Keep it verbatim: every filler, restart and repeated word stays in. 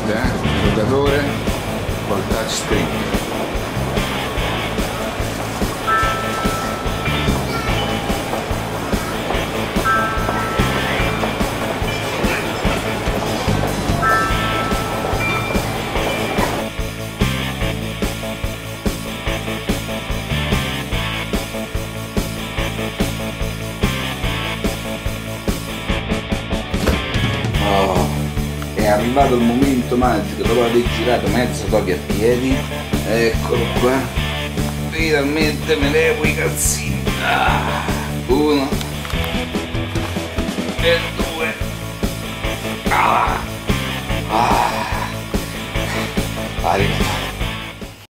ovviamente, eh? Giocatore col touchscreen. È arrivato il momento magico, dopo aver girato mezzo Tokyo a piedi, eccolo qua, finalmente me levo i calzini, ah, uno e due, ah, ah, arrivato.